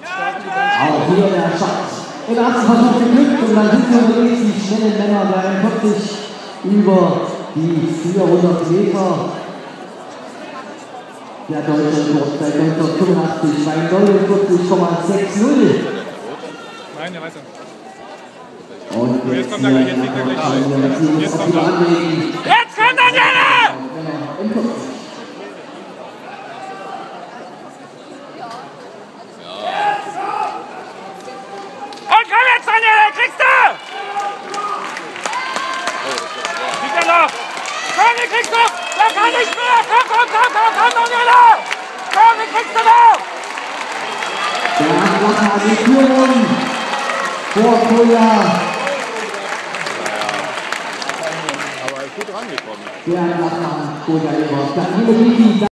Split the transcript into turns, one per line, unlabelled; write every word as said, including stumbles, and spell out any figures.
Auch hier der Schatz. Im ersten Versuch geglückt und dann sind sie unterwegs, die schnellen Männer bei einundvierzig über die vierhundert Meter. Der deutsche Rekord seit neunzehnhundertfünfundachtzig bei neunundvierzig Komma sechzig.
Nein, der weiß er.
Und jetzt kommt er gleich, jetzt liegt er gleich. Jetzt kommt er.
Jetzt kommt Daniele! Und komm jetzt, Daniele, kriegst du! Kriegt er noch! Komm, den kriegst du! Der kann nicht mehr! Komm, komm, komm, komm, komm, Daniele! Komm, den kriegst du noch!
Der Anlacher die Führung vor Koya.
Aber er ist gut rangekommen.
Der Anlacher Koya.